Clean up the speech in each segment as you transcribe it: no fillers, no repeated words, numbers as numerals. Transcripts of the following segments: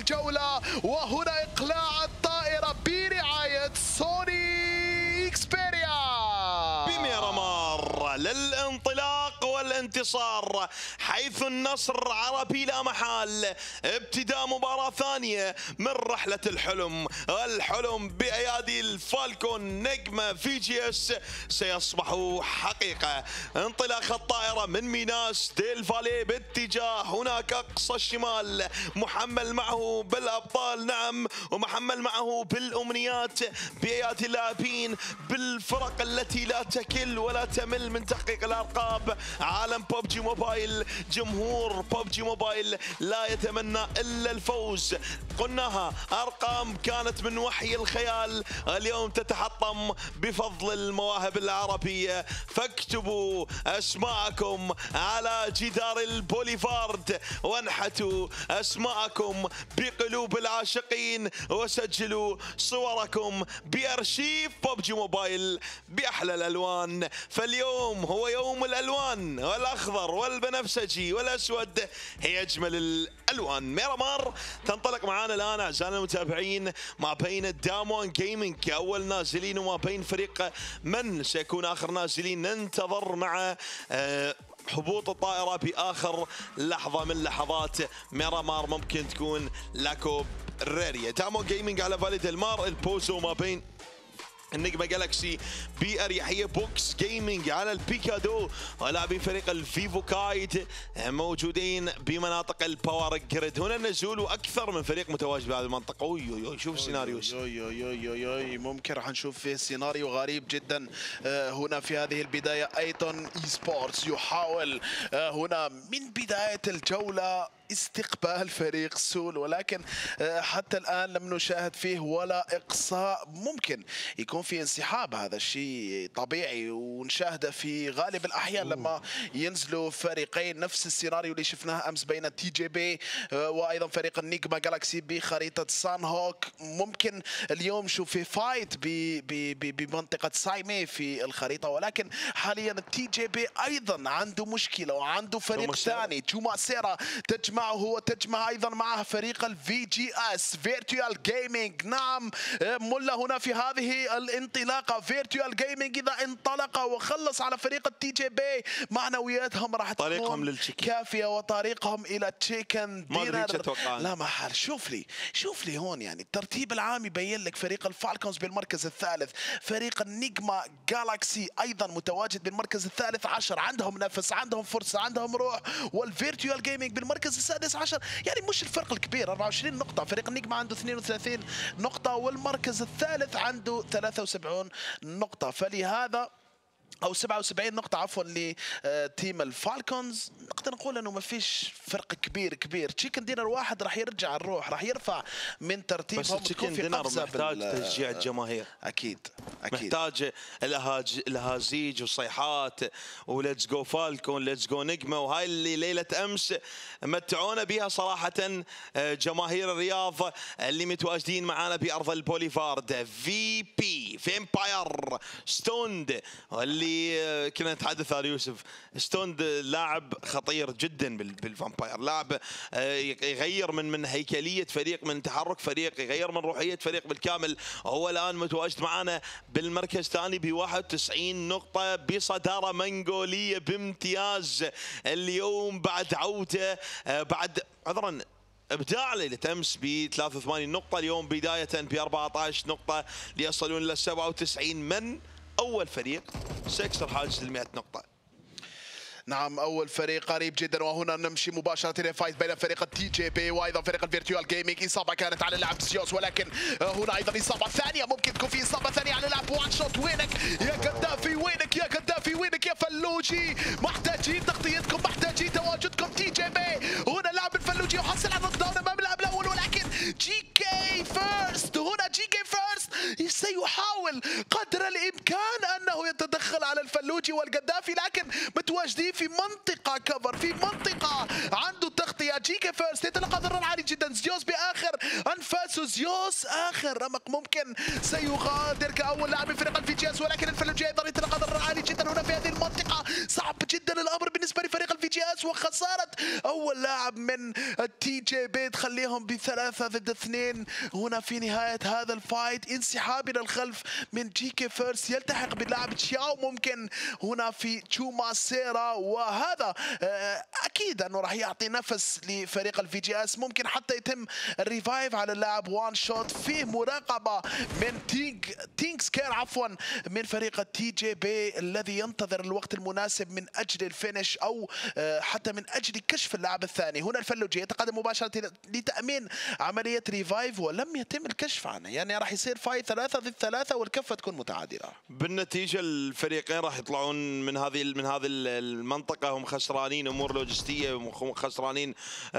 الجولة، وهنا إقلاع الطائرة برعاية سوني إكسبيريا بميرامار للانطلاق والانتصار، حيث النصر عربي لا محال. ابتداء مباراة ثانية من رحلة الحلم بأيادي الفالكون نجمة VGS سيصبح حقيقة. انطلاق الطائرة من ميناس ديل فالي باتجاه هناك أقصى الشمال، محمل معه بالأبطال نعم، ومحمل معه بالأمنيات بأيادي اللاعبين بالفرق التي لا تكل ولا تمل من تحقيق الألقاب. عالم ببجي موبايل، جمهور ببجي موبايل لا يتمنى إلا الفوز. قلناها أرقام كانت من وحي الخيال، اليوم تتحطم بفضل المواهب العربية. فاكتبوا أسماءكم على جدار البوليفارد وانحتوا أسماءكم بقلوب العاشقين، وسجلوا صوركم بأرشيف ببجي موبايل بأحلى الألوان. فاليوم هو يوم الألوان، والأخضر والبنفسجي والأسود هي أجمل الألوان. ميرامار تنطلق معنا الآن أعزائنا المتابعين ما بين دامون جيمنج أول نازلين وما بين فريق من سيكون آخر نازلين. ننتظر مع هبوط الطائرة بآخر لحظة من لحظات ميرامار ممكن تكون لاكوب ريريا. دامون جيمنج على فالي ديل مار، البوزو ما بين النجمة جالكسي بأريحية. بوكس جيمنج على البيكادو، ولاعبين فريق الفيفو كايد موجودين بمناطق الباور جريد. هنا النزول واكثر من فريق متواجد بهذه المنطقة. اوي شوف السيناريو. ممكن راح نشوف فيه سيناريو غريب جدا هنا في هذه البداية. ايتون اي سبورتس يحاول هنا من بداية الجولة استقبال فريق سول، ولكن حتى الآن لم نشاهد فيه ولا إقصاء. ممكن يكون في انسحاب، هذا الشيء طبيعي ونشاهده في غالب الأحيان لما ينزلوا فريقين. نفس السيناريو اللي شفناه أمس بين TJB وأيضا فريق النيجما جالاكسي بخريطة سان هوك. ممكن اليوم نشوف في فايت بمنطقة سايمي في الخريطة، ولكن حاليا TJB أيضا عنده مشكلة وعنده فريق ثاني جوماسيرا تجمعه وتجمع ايضا معه فريق VGS فيرتوال جيمنج. نعم ملا هنا في هذه الانطلاقه. فيرتوال جيمنج اذا انطلق وخلص على فريق TJB معنوياتهم راح تكون كافيه، وطريقهم الى تشيكن دينر لا محل. شوف لي هون، يعني الترتيب العام يبين لك فريق الفالكونز بالمركز الثالث، فريق النيجما جالاكسي ايضا متواجد بالمركز الثالث عشر، عندهم نفس، عندهم فرصه، عندهم روح. والفيرتوال جيمنج بالمركز السادس عشر، يعني مش الفرق الكبير، 24 نقطة. فريق النجمة عنده 32 نقطة، والمركز الثالث عنده 73 نقطة. فلهذا أو 77 نقطة عفوا لتيم الفالكونز. نقدر نقول أنه ما فيش فرق كبير. تشيكن دينر واحد راح يرجع الروح، راح يرفع من ترتيبهم. بس تشيكن دينر محتاج تشجيع الجماهير، أكيد محتاج الهازيج والصيحات وليتس جو فالكون ليتس جو نجمة. وهاي اللي ليلة أمس متعونا بها صراحة جماهير الرياض اللي متواجدين معنا بأرض البوليفارد. VP فامباير ستوند اللي كنا نتحدث عن يوسف. ستوند لاعب خطير جدا بالفامباير، لاعب يغير من هيكلية فريق، من تحرك فريق، يغير من روحية فريق بالكامل. هو الآن متواجد معنا بالمركز الثاني ب 91 نقطة بصدارة منغولية بامتياز. اليوم بعد عودة بعد ابداع ليله امس ب 83 نقطة، اليوم بداية ب 14 نقطة ليصلون الى 97 من أول فريق سيكسر حاجز ال 100 نقطة. نعم أول فريق قريب جدا. وهنا نمشي مباشرة إلى فايت بين فريق TJB وأيضا فريق الفيرتوال جيمنج. إصابة كانت على اللاعب زيوس، ولكن هنا أيضا إصابة ثانية، ممكن تكون في إصابة ثانية على اللاعب وان شوت. وينك يا قدافي، وينك يا فلوجي؟ محتاجين تغطيتكم، محتاجين تواجدكم. TJB هنا لاعب الفلوجي يحصل على النقطة أمام اللاعب الأول، ولكن GK فيرست هنا سيحاول قدر الإمكان أنه يتدخل على الفلوجي والقدافي، لكن متواجدين في منطقة كفر، في منطقة عنده تغطية. جيكي فيرست يتلقى ضرر عالي جدا. زيوس بآخر أنفاسه، زيوس آخر رمق ممكن سيغادر كأول لاعب من فريق الفيجياس، ولكن الفلوجي أيضا يتلقى ضرر عالي جدا هنا في هذه المنطقة. المنطقة. صعب جدا الأمر بالنسبة لفريق الفي جي اس، وخسارة أول لاعب من التي جي بي تخليهم ب3 ضد 2 هنا في نهاية هذا الفايت. انسحاب إلى الخلف من جي كي فيرست، يلتحق باللاعب تشاو ممكن هنا في تشوما سيرا، وهذا أكيد أنه راح يعطي نفس لفريق الفي جي اس. ممكن حتى يتم الريفايف على اللاعب وان شوت. فيه مراقبة من تينك سكير عفوا من فريق التي جي بي الذي ينتظر الوقت المناسب من أجل الفينش أو حتى من أجل كشف اللاعب الثاني. هنا الفلوجي يتقدم مباشرة لتأمين عملية ريفايف ولم يتم الكشف عنه، يعني راح يصير فايت 3 ضد 3 والكفة تكون متعادلة. بالنتيجة الفريقين راح يطلعون من هذه المنطقة هم خسرانين امور لوجستية، خسرانين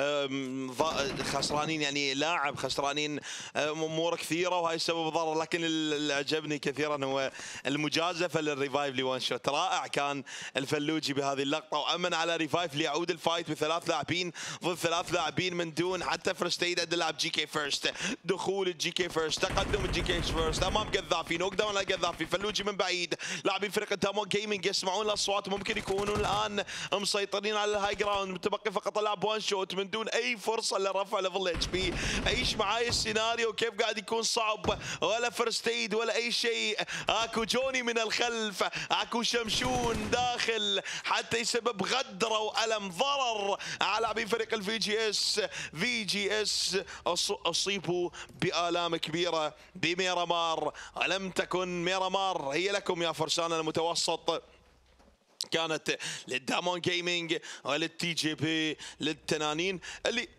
يعني لاعب، خسرانين امور كثيرة، وهي سبب ضرر. لكن اللي عجبني كثيرا هو المجازفة للريفايف لوان شوت. رائع كان الفلوجي بهذه اللقطة، وأمن على ريفايف ليعود الفايت بثلاث لاعبين ضد 3 لاعبين من دون حتى فرست ايد عند اللاعب جي كي فيرست. دخول الجي كي فيرست، تقدم الجي كي فيرست امام قذافي، نوك داون لقذافي. فلوجي من بعيد، لاعبين فريق دامون جيمنج يسمعون الاصوات، ممكن يكونون الان مسيطرين على الهاي جراوند. متبقي فقط اللاعب وان شوت من دون اي فرصه لرفع ليفل اتش بي. عيش معاي السيناريو كيف قاعد يكون صعب، ولا فرست ايد ولا اي شيء. اكو جوني من الخلف، اكو شمشون داخل حتى يسبب غدره والم ضرر على لاعبين فريق الفي جي اس. في جي اس اصيبوا بآلام كبيره بميرامار، ولم تكن ميرامار هي لكم يا فرسان المتوسط. كانت للدامون جيمنج وللتي جي بي، للتنانين اللي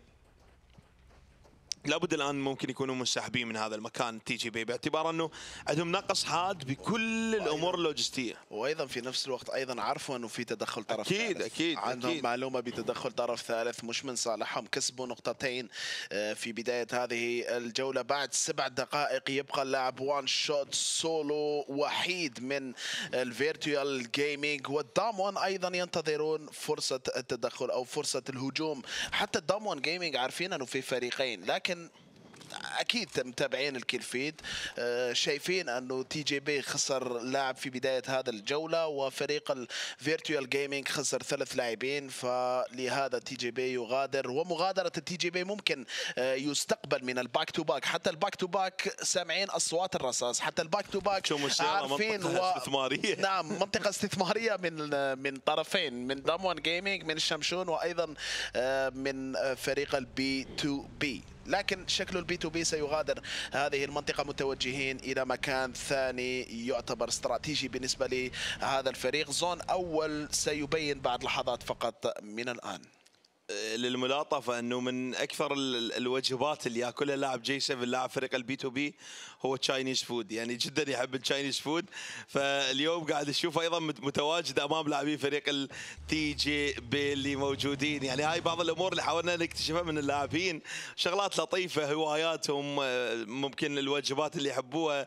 لابد الان ممكن يكونوا منسحبين من هذا المكان تي جي بي، باعتبار انه عندهم نقص حاد بكل الامور اللوجستيه، وايضا في نفس الوقت ايضا عرفوا انه في تدخل طرف اكيد ثالث. اكيد عندهم أكيد. معلومه بتدخل طرف ثالث مش من صالحهم. كسبوا نقطتين في بدايه هذه الجوله. بعد 7 دقائق يبقى اللاعب وان شوت سولو وحيد من الفيرتوال جيمنج، والدامون ايضا ينتظرون فرصه التدخل او فرصه الهجوم. حتى الدامون جيمنج عارفين انه في فريقين، لكن اكيد متابعين الكيل فيد، شايفين انه تي جي بي خسر لاعب في بدايه هذا الجوله، وفريق الفيرتوال جيمنج خسر 3 لاعبين، فلهذا تي جي بي يغادر. ومغادره التي جي بي ممكن يستقبل من الباك تو باك. حتى الباك تو باك سامعين اصوات الرصاص، حتى الباك تو باك عارفين استثماريه. نعم منطقه استثماريه من طرفين، من دامون جيمنج من الشمشون، وايضا من فريق البي تو بي. لكن شكله البي تو بي سيغادر هذه المنطقة متوجهين إلى مكان ثاني يعتبر استراتيجي بالنسبة لهذا الفريق. زون أول سيبين بعد لحظات فقط من الآن. للملاطفة انه من اكثر الوجبات اللي ياكلها اللاعب جي 7 لاعب فريق البي تو بي هو تشاينيز فود، يعني جدا يحب التشاينيز فود. فاليوم قاعد اشوف ايضا متواجد امام لاعبين فريق التي جي بي اللي موجودين. يعني هاي بعض الامور اللي حاولنا نكتشفها من اللاعبين، شغلات لطيفه، هواياتهم، ممكن الوجبات اللي يحبوها،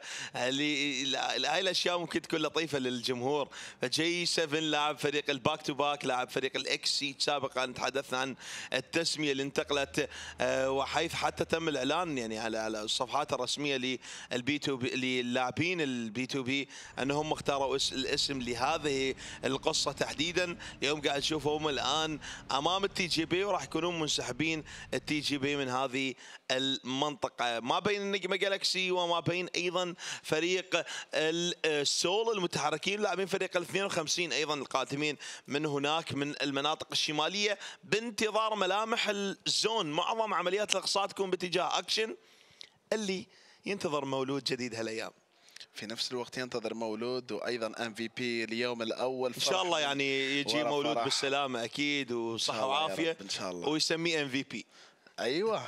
هاي الاشياء ممكن تكون لطيفه للجمهور. فجي 7 لاعب فريق الباك تو باك، لاعب فريق الاكس سي. سابقا تحدثنا عن التسميه اللي انتقلت، وحيث حتى تم الاعلان يعني على الصفحات الرسميه للبي تو بي، للاعبين البي تو بي، انهم اختاروا الاسم لهذه القصه تحديدا. اليوم قاعد نشوفهم الان امام التي جي بي، وراح يكونون منسحبين التي جي بي من هذه المنطقه، ما بين النجمه جالكسي وما بين ايضا فريق السول المتحركين، لاعبين فريق ال 52 ايضا القادمين من هناك من المناطق الشماليه، بانتظار ملامح الزون. معظم عمليات الاقصاء تكون باتجاه اكشن اللي ينتظر مولود جديد هالايام. في نفس الوقت ينتظر مولود، وايضا ام في بي اليوم الاول. ان شاء الله يعني يجي مولود فرح بالسلامه اكيد وصحه وعافيه ان شاء الله، ويسميه ام في بي. ايوه.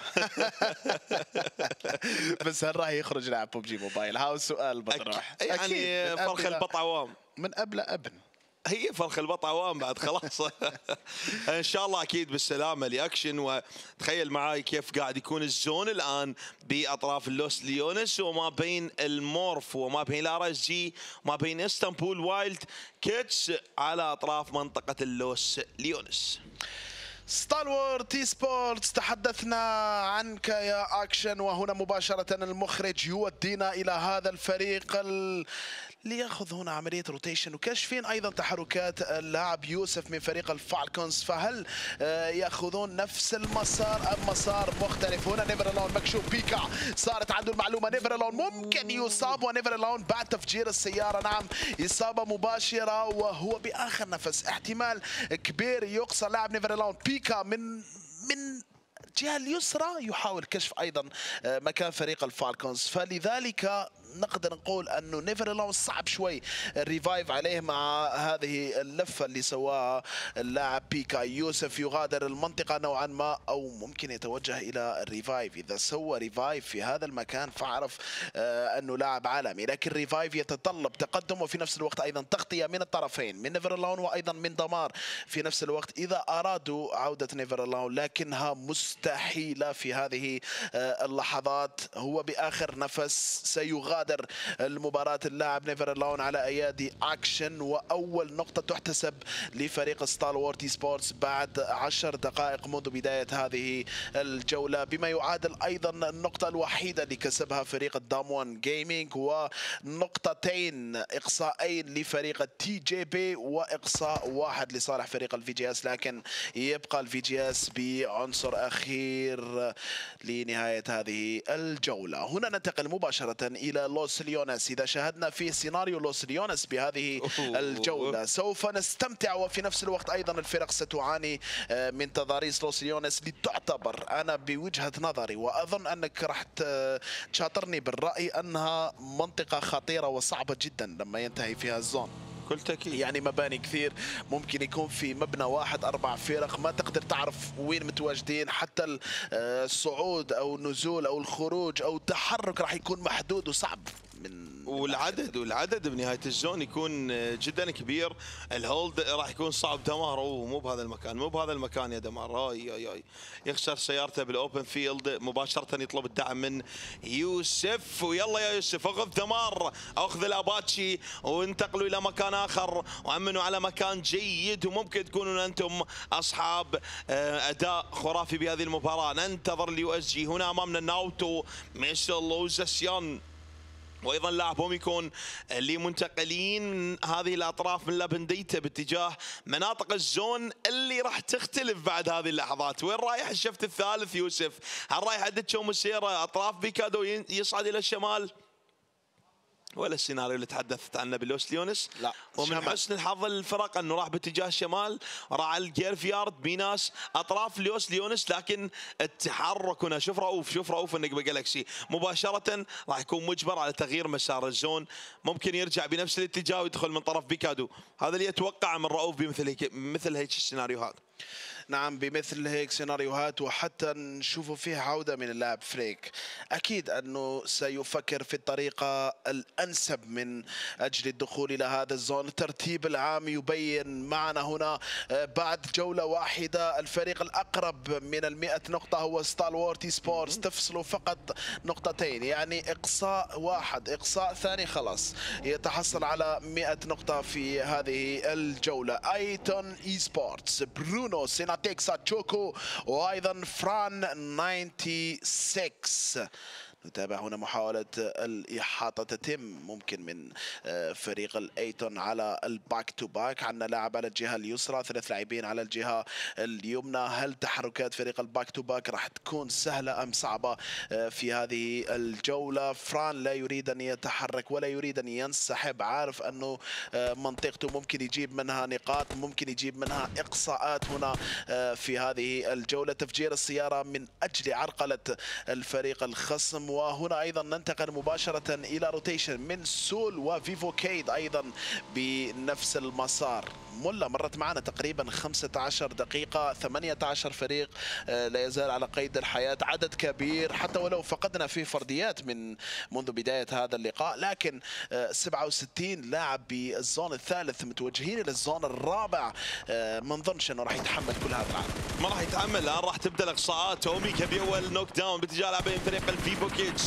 بس هل راح يخرج لاعب ببجي موبايل؟ هاو السؤال بطرح. يعني فرخ البط عوام من قبل ابن، هي فرخ البط عوام بعد خلاص. ان شاء الله اكيد بالسلامه لاكشن. وتخيل معاي كيف قاعد يكون الزون الان باطراف اللوس ليونس، وما بين المورف وما بين لارا جي وما بين اسطنبول وايلد كيتس على اطراف منطقه اللوس ليونس. ستالور تي سبورتس، تحدثنا عنك يا اكشن، وهنا مباشرة المخرج يودينا الى هذا الفريق ليأخذ هنا عملية روتيشن. وكاشفين أيضا تحركات اللاعب يوسف من فريق الفالكونز، فهل يأخذون نفس المسار أم مسار مختلف؟ هنا نيفرلون مكشوف، بيكا صارت عنده المعلومة، نيفرلون ممكن يصاب، ونيفرلون بعد تفجير السيارة نعم إصابة مباشرة وهو بآخر نفس. احتمال كبير يقصى لاعب نيفرلون. بيكا من الجهة اليسرى يحاول كشف أيضا مكان فريق الفالكونز، فلذلك نقدر نقول أنه نيفرلون صعب شوي الريفايف عليه مع هذه اللفة اللي سواها اللاعب بيكا. يوسف يغادر المنطقة نوعا ما، أو ممكن يتوجه إلى الريفايف. إذا سوى ريفايف في هذا المكان فاعرف أنه لاعب عالمي، لكن ريفايف يتطلب تقدم وفي نفس الوقت أيضا تغطية من الطرفين، من نيفرلون وأيضا من دمار في نفس الوقت إذا أرادوا عودة نيفرلون، لكنها مستحيلة في هذه اللحظات. هو بآخر نفس سيغادر المباراة اللاعب نيفرلون على أيادي أكشن، وأول نقطة تحتسب لفريق ستار وورد سبورتس بعد 10 دقائق منذ بداية هذه الجولة، بما يعادل أيضا النقطة الوحيدة اللي كسبها فريق الداموان جيمنج، ونقطتين إقصائين لفريق التي جي بي وإقصاء واحد لصالح فريق الفي جي اس. لكن يبقى الفي جي اس بعنصر أخير لنهاية هذه الجولة. هنا ننتقل مباشرة إلى لوس ليونس. إذا شاهدنا في سيناريو لوس ليونس بهذه الجولة سوف نستمتع، وفي نفس الوقت أيضا الفرق ستعاني من تضاريس لوس ليونس، لتعتبر أنا بوجهة نظري وأظن أنك راح تشاطرني بالرأي أنها منطقة خطيرة وصعبة جدا لما ينتهي فيها الزون. كل تأكيد يعني مباني كثير، ممكن يكون في مبنى واحد 4 فرق، ما تقدر تعرف وين متواجدين، حتى الصعود أو النزول أو الخروج أو التحرك راح يكون محدود وصعب. والعدد بنهايه الزون يكون جدا كبير. الهولد راح يكون صعب. دمار مو بهذا المكان، مو بهذا المكان يا دمار. يخسر سيارته بالاوبن فيلد مباشره، يطلب الدعم من يوسف. ويلا يا يوسف اخذ دمار، اخذ الاباتشي وانتقلوا الى مكان اخر وامنوا على مكان جيد، وممكن تكونون انتم اصحاب اداء خرافي بهذه المباراه. ننتظر اليو اس جي. هنا امامنا ناوتو ميسل وزاسيان وايضا لاعبهم يكون اللي منتقلين من هذه الاطراف من لابنديتا باتجاه مناطق الزون اللي راح تختلف بعد هذه اللحظات. وين رايح الشفت الثالث يوسف؟ هل رايح دتشو مسيره اطراف بيكادو يصعد الى الشمال؟ ولا السيناريو اللي تحدثت عنه بلوس ليونس؟ لا. ومن حسن الحظ الفرق انه راح باتجاه الشمال، راح على الجيرف يارد بيناس اطراف لوس ليونس، لكن التحرك هنا شوف رؤوف النقبه جالكسي مباشره راح يكون مجبر على تغيير مسار الزون. ممكن يرجع بنفس الاتجاه ويدخل من طرف بيكادو. هذا اللي يتوقع من رؤوف بمثل هيك السيناريوهات. نعم بمثل هيك سيناريوهات، وحتى نشوفوا فيه عودة من اللاعب فريك. أكيد أنه سيفكر في الطريقة الأنسب من أجل الدخول إلى هذا الزون. الترتيب العام يبين معنا هنا بعد جولة واحدة الفريق الأقرب من 100 نقطة هو ستار وورد سبورتس، تفصله فقط نقطتين، يعني إقصاء واحد، إقصاء ثاني خلاص يتحصل على 100 نقطة في هذه الجولة. أيتون اي سبورتس، برونو سيناتيك ساتشوكو، وايضا فران 96. نتابع هنا محاولة الإحاطة تتم ممكن من فريق الأيتون على الباك تو باك. عندنا لاعب على الجهة اليسرى، 3 لاعبين على الجهة اليمنى. هل تحركات فريق الباك تو باك راح تكون سهلة أم صعبة في هذه الجولة؟ فران لا يريد أن يتحرك ولا يريد أن ينسحب، عارف أنه منطقته ممكن يجيب منها نقاط، ممكن يجيب منها إقصاءات هنا في هذه الجولة. تفجير السيارة من أجل عرقلة الفريق الخصم. وهنا ايضا ننتقل مباشره الى روتيشن من سول وفيفو كيد ايضا بنفس المسار. ملا مرت معنا تقريبا 15 دقيقة، 18 فريق لا يزال على قيد الحياة، عدد كبير حتى ولو فقدنا فيه فرديات منذ بداية هذا اللقاء، لكن 67 لاعب بالزون الثالث متوجهين إلى الزون الرابع. ما نظنش انه راح يتحمل كل هذا العدد. ما راح يتحمل. الان راح تبدا الاقصاءات. اوميكا باول نوك داون باتجاه لاعبين فريق الفيفو كيد.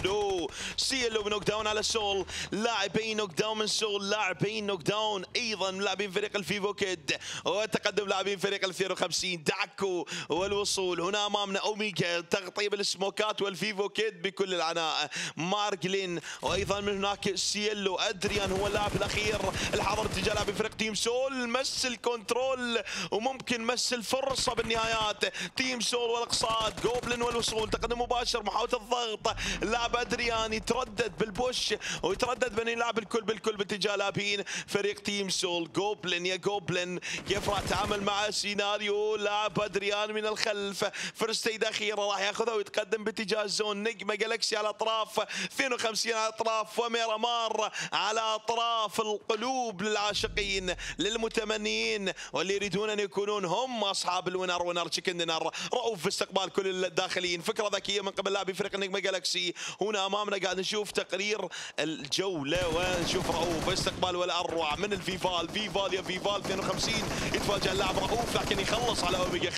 سيلو بنوك داون على سول، لاعبين نوك داون من سول، لاعبين نوك داون ايضا من لاعبين فريق الفيفو كيد، وتقدم لاعبين فريق ال 52 داكو والوصول. هنا امامنا اوميجا تغطيه بالسموكات والفيفو كيد بكل العناء. مارجلين وايضا من هناك سيلو. ادريان هو اللاعب الاخير الحاضر اتجاه لاعبين فريق تيم سول. مس الكنترول وممكن مس الفرصه بالنهايات. تيم سول والاقصاد. جوبلن والوصول، تقدم مباشر، محاوله الضغط. لاعب ادريان يتردد بالبوش ويتردد بين يلعب الكل باتجاه لاعبين فريق تيم سول. جوبلن يا جوبلن كيف راح تعامل مع سيناريو لاعب ادريان من الخلف. فرستيد اخيره راح ياخذها ويتقدم باتجاه الزون. نجمه جالكسي على اطراف 52 على اطراف، وميرامار على اطراف القلوب للعاشقين للمتمنيين واللي يريدون ان يكونون هم اصحاب الوينر تشيكن دينر. رؤوف في استقبال كل الداخلين، فكره ذكيه من قبل لاعبي فريق النجمه جالكسي. هنا امامنا قاعد نشوف تقرير الجوله ونشوف رؤوف استقبال والاروع من الفيفال. يا فيفال 52 يتفاجئ اللاعب رؤوف لكن يخلص على اوميجا،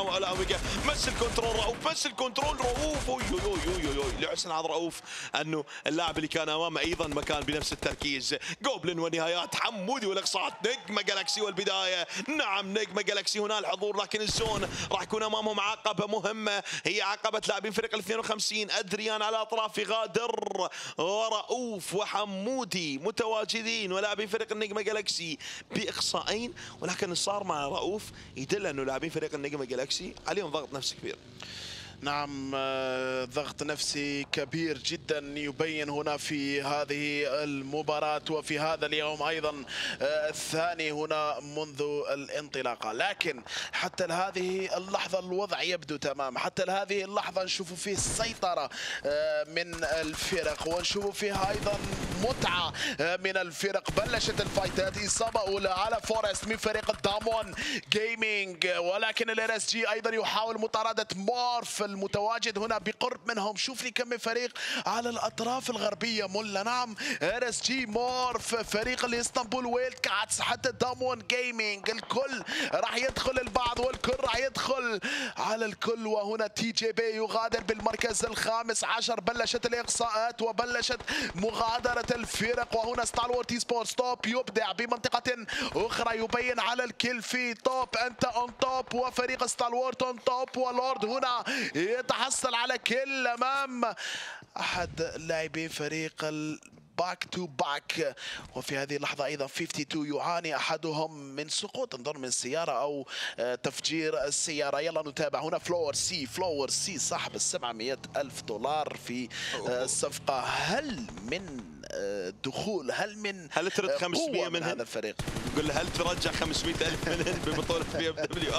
مس الكنترول رؤوف اوي لحسن هذا رؤوف انه اللاعب اللي كان امامه ايضا مكان بنفس التركيز. جوبلن ونهايات حمودي والاقصاءات. نجمه جالكسي والبدايه، نعم نجمه جالكسي هنا الحضور، لكن الزون راح يكون امامهم عقبه مهمه هي عقبه لاعبين فريق ال 52. ادريان على اطراف غادر ورؤوف وحمودي متواجدين، ولاعبين فريق النجمه جالكسي باقصائين، ولكن اللي صار مع رؤوف يدل انه لاعبين فريق النجمه جالكسي عليهم ضغط نفسي كبير. نعم، ضغط نفسي كبير جدا يبين هنا في هذه المباراة وفي هذا اليوم أيضا الثاني هنا منذ الانطلاقة. لكن حتى هذه اللحظة الوضع يبدو تمام، حتى هذه اللحظة نشوف فيه السيطرة من الفرق، ونشوف فيها أيضا متعة من الفرق. بلشت الفايتات، إصابة أولى على فورست من فريق الدامون جيمنج، ولكن ال RSG أيضا يحاول مطاردة مورف المتواجد هنا بقرب منهم. شوف لي كم من فريق على الاطراف الغربيه ملا. نعم RSG، مورف، فريق الاسطنبول ويلد كاتس، حتى دامون جيمنج، الكل راح يدخل البعض والكل راح يدخل على الكل. وهنا تي جي بي يغادر بالمركز الخامس عشر. بلشت الاقصاءات وبلشت مغادره الفرق، وهنا ستالورت اي سبورتس توب يبدع بمنطقه اخرى، يبين على الكل في توب، انت اون توب، وفريق ستالورت اون توب، ولورد هنا يتحصل على كل امام احد لاعبي فريق باك تو باك. وفي هذه اللحظة أيضا 52 يعاني أحدهم من سقوط انظر من سيارة أو تفجير السيارة. يلا نتابع هنا فلور سي صاحب $700,000 في الصفقة. هل من دخول، هل ترد 500 من هذا الفريق؟ قل هل ترجع 500,000 من ببطولة BMW؟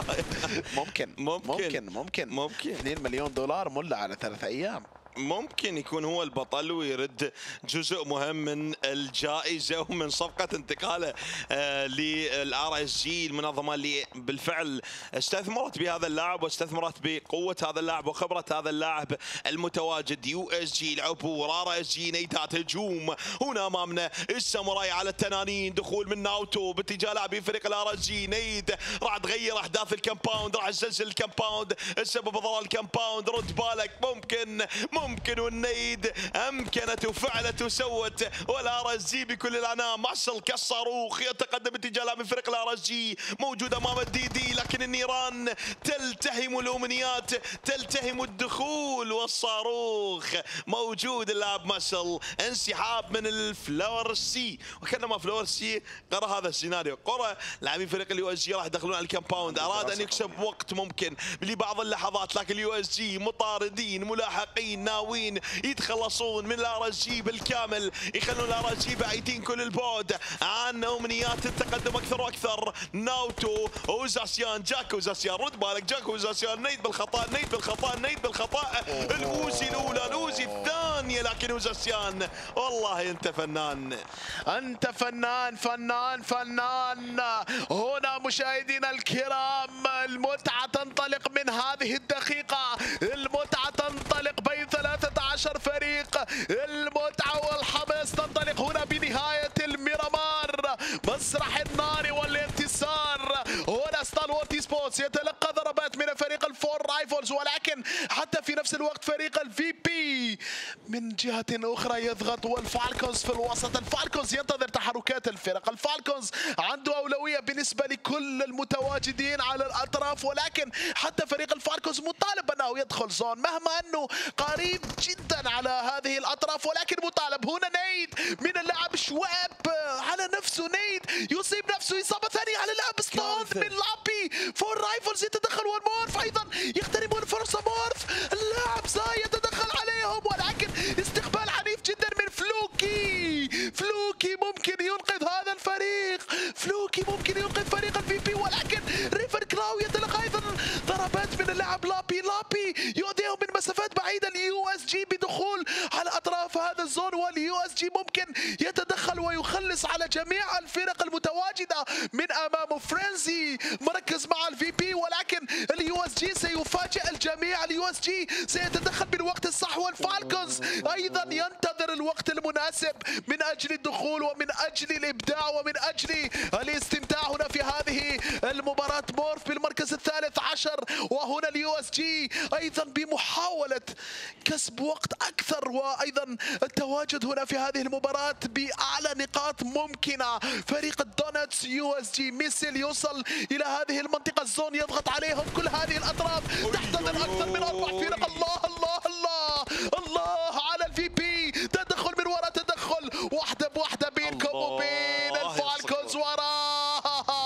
ممكن $2 مليون ملا على 3 أيام. ممكن يكون هو البطل ويرد جزء مهم من الجائزة ومن صفقة انتقاله للار اس جي، المنظمة اللي بالفعل استثمرت بهذا اللاعب واستثمرت بقوة هذا اللاعب وخبرة هذا اللاعب المتواجد. يو اس جي العبور، ار اس جي نيتات هجوم. هنا امامنا الساموراي على التنانين، دخول من ناوتو باتجاه لاعبين فريق الار اس جي. نيد راح تغير احداث الكمباوند، راح تزلزل الكمباوند، السبب ضرر الكمباوند. رد بالك، ممكن والنيد امكنت وفعلت وسوت، والار اس جي بكل العناء ماسل كالصاروخ يتقدم اتجاه لاعب فريق الار اس جي، موجود امام الدي دي، لكن النيران تلتهم الامنيات، تلتهم الدخول، والصاروخ موجود. اللاعب ماسل انسحاب من الفلاور سي، وكانما فلاور سي قرأ هذا السيناريو، قرأ لاعبين فريق اليو اس جي راح يدخلون على الكمباوند، اراد ان يكسب وقت ممكن لبعض اللحظات، لكن اليو اس جي مطاردين ملاحقين ناويين يتخلصون من الار اس جي بالكامل، يخلون الار اس جي بعيدين كل البعد عن امنيات التقدم اكثر واكثر. ناوتو اوزاسيان، جاكو اوزاسيان، رد بالك، جاكو اوزاسيان نيد بالخطا، الاوزي الاولى، الاوزي الثانيه، لكن اوزاسيان والله انت فنان، انت فنان. هنا مشاهدينا الكرام المتعه تنطلق من هذه الدقيقه، المتعه تنطلق بين 13 فريق، المتعة والحماس تنطلق هنا بنهاية الميرامار، مسرح النار والانتصار. هنا ستالورت اي سبورتس يتلقى ضربات من فريق الفور رايفلز، ولكن حتى في نفس الوقت فريق الفي بي من جهة أخرى يضغط والفالكونز في الوسط. الفالكونز ينتظر تحركات الفرق، الفالكونز عنده أولوية بالنسبة لكل المتواجدين على الأطراف، ولكن حتى فريق الفالكونز مطالب أنه يدخل زون مهما أنه قريب جدا على هذه الأطراف، ولكن مطالب. هنا نيد من اللاعب شواب على نفسه، نيد يصيب نفسه إصابة ثانية على اللاعب ستوند من لابي. فور رايفلز يتدخل والمورف أيضا يغتنمون فرصة مورف، اللاعب زاي يتدخل عليهم، ولكن استقبال عنيف جدا من فلوكي. فلوكي ممكن ينقذ هذا الفريق، فلوكي ممكن ينقذ فريق الفي بي، ولكن ريفر كراو يتلقى ايضا ضربات من اللاعب لابي. لابي يؤذيهم من مسافات بعيده. اليو اس جي بدخول على اطراف هذا الزون، واليو اس جي ممكن يتدخل ويخلص على جميع الفرق المتواجده من امامه. فرينزي مركز مع الفي بي، ولكن اليو اس جي سيفاجئ الجميع. اليو اس جي سيتدخل بالوقت الصح، والفالكونز ايضا ينتظر الوقت المناسب من اجل الدخول ومن اجل الابداع ومن اجل الاستمتاع هنا في هذه المباراه. مورف بالمركز الثالث عشر، وهنا اليو اس جي ايضا بمحاوله كسب وقت اكثر، وايضا التواجد هنا في هذه المباراه باعلى نقاط ممكنه. فريق الدونتس يو اس جي ميسيل يوصل الى هذه المنطقه، الزون يضغط عليهم كل هذه الاطراف، تحتضن اكثر من 4 فرق. الله الله الله الله على الفي بي، تدخل من وراء تدخل، واحده بواحده بينكم وبين الفالكونز وراها.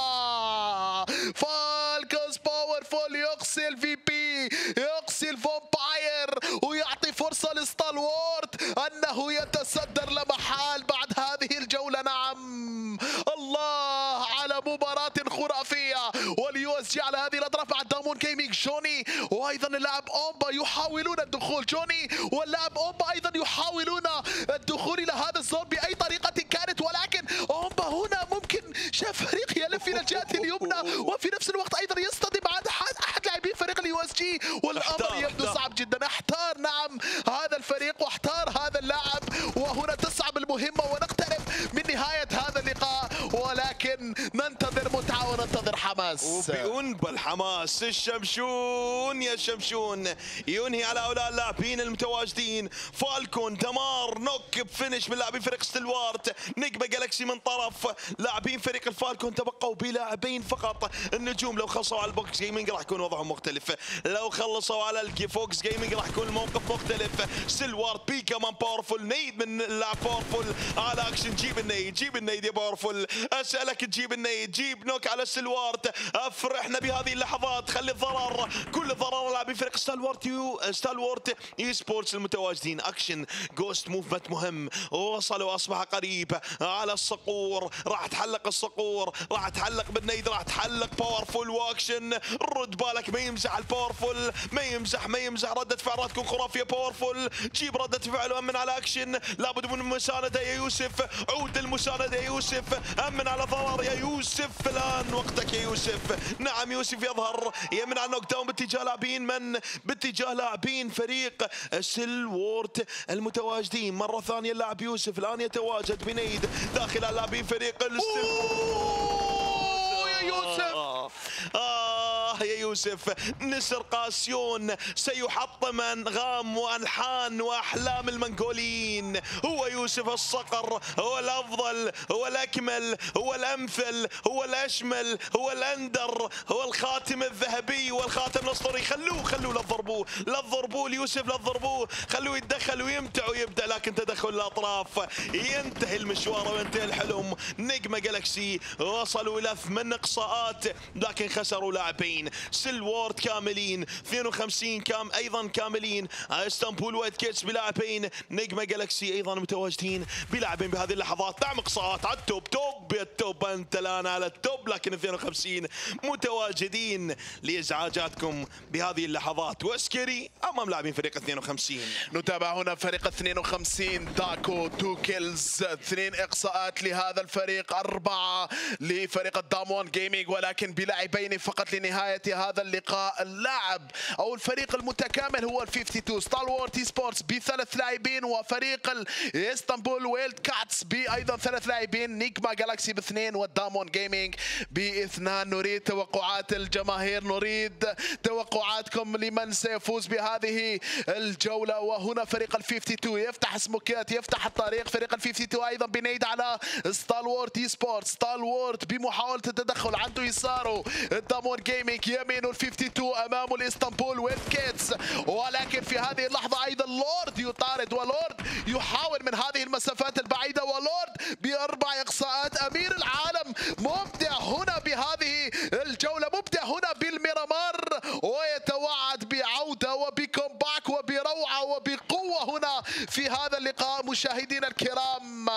فالكونز باورفول يقصي الفي بي، يقصي الفامباير، ويعطي فرصه لستالورد انه يتصدر لا محال بعد هذه الجوله. نعم، الله على مباراه خرافيه. واليو اس جي على هذه الاطراف مع دامون جيمنج. جوني وايضا اللاعب اومبا يحاولون الدخول، جوني واللاعب اومبا ايضا يحاولون الدخول الى هذا الزون باي طريقه كانت، ولكن اومبا هنا ممكن شاف فريق يلف الى الجهه اليمنى، وفي نفس الوقت ايضا يصطدم مع احد لاعبين فريق اليو اس جي، والامر يبدو صعب جدا. احتار نعم هذا الفريق واحتار هذا اللاعب، وهنا تصعب المهمه ونقترب من نهايه هذا اللقاء، ولكن ننتظر متعه وننتظر حماس. وبينبى الحماس. الشمشون يا الشمشون ينهي على هؤلاء اللاعبين المتواجدين. فالكون دمار نوك بفينش من لاعبين فريق ستلوارت. نقبه جالكسي من طرف لاعبين فريق الفالكون تبقوا بلاعبين فقط. النجوم لو خلصوا على البوكس جيمنج راح يكون وضعهم مختلف، لو خلصوا على الفوكس جيمنج راح يكون الموقف مختلف. ستلوارت بي كمان باورفول، نيد من اللاعب باورفول على اكشن. جيب النيد، جيب النيد يا باورفول، اسالك تجيب النيد، جيب نوك على ستلوارت. افرحنا بهذه اللحظات، خلي الضرر كل الضرر لاعبين فريق ستالورت اي سبورتس المتواجدين. اكشن جوست موفمنت مهم، وصل واصبح قريب على الصقور، راح تحلق الصقور، راح تحلق بالنيد، راح تحلق باورفول. واكشن رد بالك، ما يمزح الباورفول، ما يمزح ردة فعل راح تكون خرافيه. باورفول جيب ردة فعل وامن على اكشن، لابد من المسانده يا يوسف، عود المسانده يا يوسف، امن على ضرر يا يوسف، الان وقتك يا يوسف. نعم يوسف يظهر يمن على نوك داون باتجاه لاعبين باتجاه لاعبين فريق سيلوورت المتواجدين. مره ثانيه اللاعب يوسف الان يتواجد بنيد داخل لاعبين فريق يا يوسف. يا يوسف، نسر قاسيون سيحطم انغام والحان واحلام المنغوليين. هو يوسف الصقر، هو الافضل، هو الاكمل، هو الامثل، هو الاشمل، هو الاندر، هو الخاتم الذهبي والخاتم الاسطوري. خلوه لا تضربوه ليوسف، لا تضربوه، خلوه يتدخل ويمتع ويبدع، لكن تدخل الاطراف ينتهي المشوار وينتهي الحلم. نجمه جالكسي وصلوا الى 8 اقصاءات لكن خسروا لاعبين. سيلوورت كاملين 52 ايضا كاملين. اسطنبول وايت كيتس بلاعبين. نجمه جالكسي ايضا متواجدين بلاعبين بهذه اللحظات. 9 اقصاءات على التوب، توب يا التوب، انت الان على التوب، لكن 52 متواجدين لازعاجاتكم بهذه اللحظات. واسكري امام لاعبين فريق 52. نتابع هنا فريق 52 داكو 2 كيلز، 2 اقصاءات لهذا الفريق، 4 لفريق الدامون جيمنج، ولكن بلاعبين فقط لنهايه بداية هذا اللقاء اللاعب أو الفريق المتكامل هو ال 52 ستالورت اي سبورتس ب3 لاعبين، وفريق اسطنبول ويلد كاتس بأيضا 3 لاعبين، نيجما جالاكسي ب2 والدامون جيمنج ب2. نريد توقعات الجماهير، نريد توقعاتكم لمن سيفوز بهذه الجولة. وهنا فريق ال 52 يفتح سموكيات، يفتح الطريق. فريق ال 52 أيضا بنيد على ستالورت اي سبورتس، ستالورت بمحاولة التدخل عنده يساره الدامون جيمنج، يمينه ال 52 امامه الاسطنبول ويلد كيتس. ولكن في هذه اللحظه ايضا لورد يطارد، ولورد يحاول من هذه المسافات البعيده، ولورد ب4 اقصاءات. امير العالم مبدع هنا بهذه الجوله، مبدع هنا بالميرامار، ويتوعد بعوده وبكومباك وبروعه وبقوه هنا في هذا اللقاء. مشاهدينا الكرام،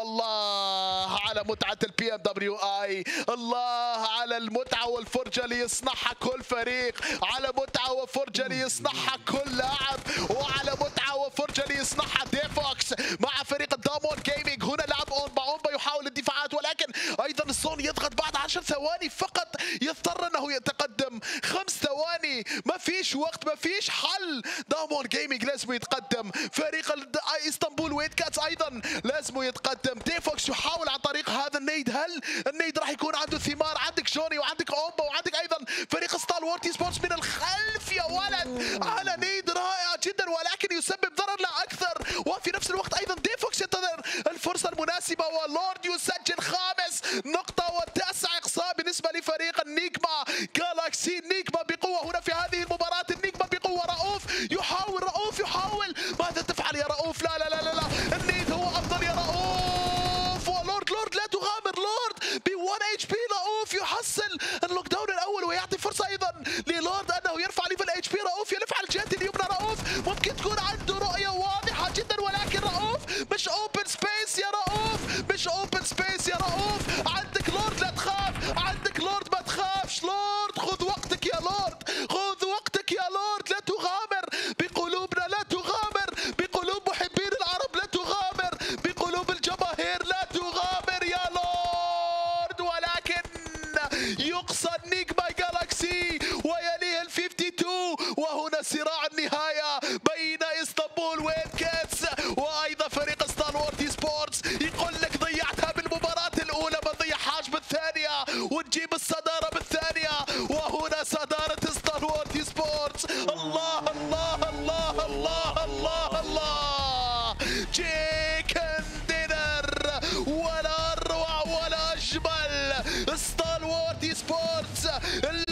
الله على متعه البي ام دبليو اي، الله على المتعه والفرجه اللي يصنعها كل فريق، على متعه وفرجه اللي يصنعها كل لاعب، وعلى متعه وفرجه اللي يصنعها ديفوكس مع فريق الدامون جيمنج. هنا لاعب اونبا يحاول الدفاعات، ولكن ايضا الصون يضغط بعد 10 ثواني فقط، يضطر انه يتقدم. 5 ثواني، ما فيش وقت، ما فيش حل. دامون جيمنج لازم يتقدم، فريق اسطنبول ويلد كاتس ايضا لازم يتقدم. ديفوكس يحاول عن طريق هذا النيد، هل النيد راح يكون عنده ثمار؟ عندك جوني وعندك اومبا وعندك ايضا فريق ستالورت اي سبورتس من الخلف يا ولد على نيد رائع جدا، ولكن يسبب ضرر لا اكثر. وفي نفس الوقت ايضا ديفوكس ينتظر الفرصه المناسبه، ولورد يسجل 5 نقطة و9 اقصاء بالنسبه لفريق النيجما جالاكسي. النيجما بقوه هنا في هذه المباراه، النيجما بقوه. رؤوف يحاول، رؤوف يحاول، ماذا تفعل يا رؤوف؟ لا لا لا لا, لا. النيد هو افضل يا رؤوف. ولورد، لورد لا تغامر، لورد ب1 HP. رؤوف يحصل اللوك داون الاول ويعطي فرصه ايضا للورد انه يرفع ليفل HP. رؤوف يلف على الجهه اليمنى، رؤوف ممكن تكون عنده رؤيه واضحه جدا، ولكن رؤوف مش اوبن سبيس يا رؤوف، مش اوبن سبيس يا رؤوف. عندك لورد لا تخاف، عندك لورد ما تخافش. لورد خذ وقتك يا لورد، خذ وقتك يا لورد، لا تغامر بقلوبنا، لا تغامر بقلوب محبين العرب، لا تغامر بقلوب الجماهير، لا تغامر يا لورد. ولكن يقصى نيجما جالاكسي ويليه ال 52، وهنا صراع النهايه بين اسطنبول ويلد كيتس وايضا فريق ستالورت اي سبورتس. يقول لك ضيعتها بالمباراه الاولى، ما تضيعهاش بالثانيه وتجيب الصداره بالثانيه. وهنا صداره ستالورت اي سبورتس. الله الله الله الله الله الله، تشيكن دينر، ولا اروع ولا اجمل ستالورت اي سبورتس.